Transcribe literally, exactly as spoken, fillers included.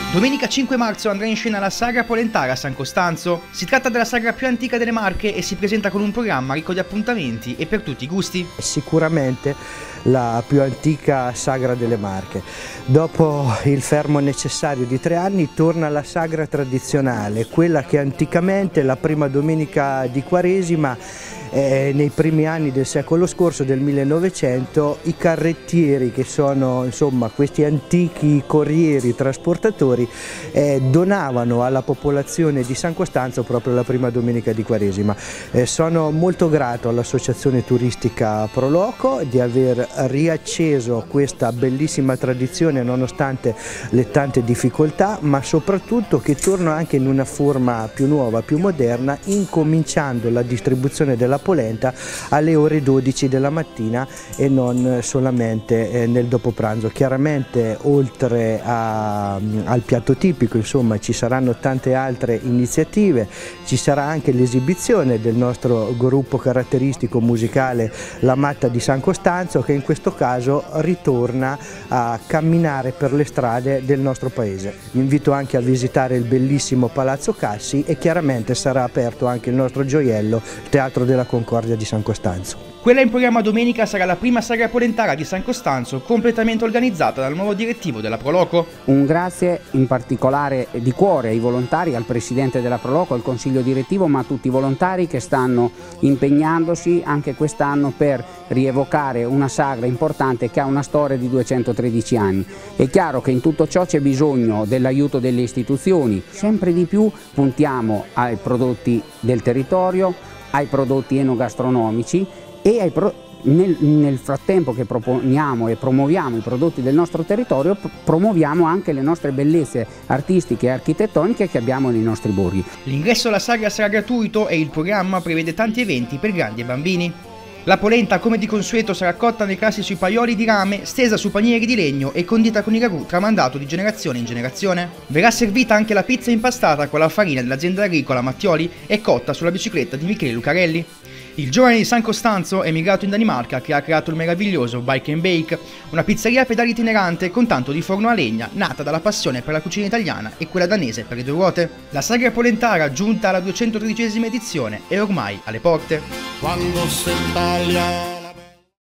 Domenica cinque marzo andrà in scena la Sagra Polentara a San Costanzo. Si tratta della sagra più antica delle Marche e si presenta con un programma ricco di appuntamenti e per tutti i gusti. Sicuramente la più antica sagra delle Marche. Dopo il fermo necessario di tre anni torna la sagra tradizionale, quella che anticamente la prima domenica di Quaresima. Eh, nei primi anni del secolo scorso, del millenovecento, i carrettieri, che sono insomma questi antichi corrieri trasportatori, eh, donavano alla popolazione di San Costanzo proprio la prima domenica di Quaresima. Eh, sono molto grato all'associazione turistica Pro Loco di aver riacceso questa bellissima tradizione nonostante le tante difficoltà, ma soprattutto che torna anche in una forma più nuova, più moderna, incominciando la distribuzione della polenta alle ore dodici della mattina e non solamente nel dopopranzo. Chiaramente oltre a, al piatto tipico, insomma, ci saranno tante altre iniziative, ci sarà anche l'esibizione del nostro gruppo caratteristico musicale La Matta di San Costanzo, che in questo caso ritorna a camminare per le strade del nostro paese. Vi invito anche a visitare il bellissimo Palazzo Cassi e chiaramente sarà aperto anche il nostro gioiello, Teatro della Concordia di San Costanzo. Quella in programma domenica sarà la prima sagra polentara di San Costanzo, completamente organizzata dal nuovo direttivo della Pro Loco. Un grazie in particolare di cuore ai volontari, al presidente della Pro Loco, al consiglio direttivo, ma a tutti i volontari che stanno impegnandosi anche quest'anno per rievocare una sagra importante che ha una storia di duecentotredici anni. È chiaro che in tutto ciò c'è bisogno dell'aiuto delle istituzioni, sempre di più puntiamo ai prodotti del territorio, ai prodotti enogastronomici e ai pro nel, nel frattempo che proponiamo e promuoviamo i prodotti del nostro territorio, promuoviamo anche le nostre bellezze artistiche e architettoniche che abbiamo nei nostri borghi. L'ingresso alla sagra sarà gratuito e il programma prevede tanti eventi per grandi e bambini. La polenta, come di consueto, sarà cotta nei classici paioli di rame, stesa su panieri di legno e condita con il ragù tramandato di generazione in generazione. Verrà servita anche la pizza impastata con la farina dell'azienda agricola Mattioli e cotta sulla bicicletta di Michele Lucarelli. Il giovane di San Costanzo è emigrato in Danimarca, che ha creato il meraviglioso Bike and Bake, una pizzeria a pedali itinerante con tanto di forno a legna, nata dalla passione per la cucina italiana e quella danese per le due ruote. La sagra polentara, giunta alla duecentotredicesima edizione, è ormai alle porte. Quando si taglia